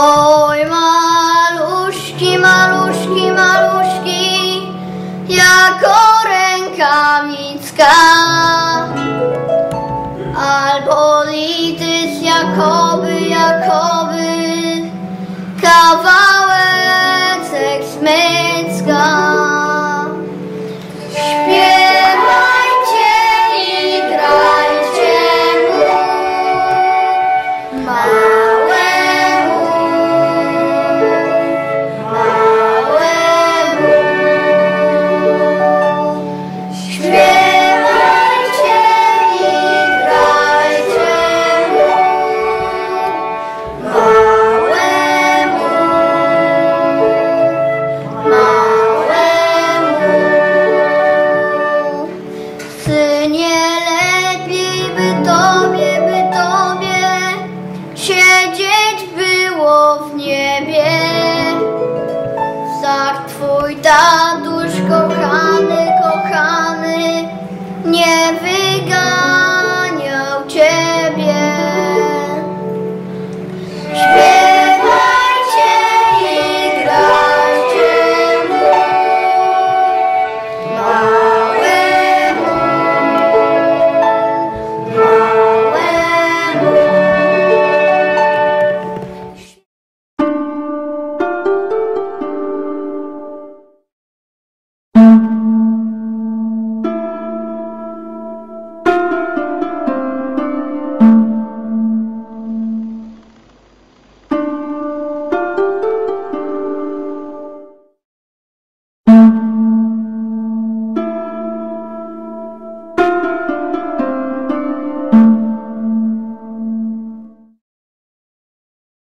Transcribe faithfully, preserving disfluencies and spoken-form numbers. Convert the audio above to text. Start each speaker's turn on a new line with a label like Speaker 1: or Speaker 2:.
Speaker 1: Oj, maluszki, maluszki, maluszki, jako rękawicka, albo litys, jakoby, jakoby kawałeczek smycka. Śpiewajcie i grajcie mu, małemu, małemu. Śpiewajcie i grajcie mu, małemu, małemu. Synie, lepiej by tobie, by tobie siedzieć było w niebie. Wszak twój tata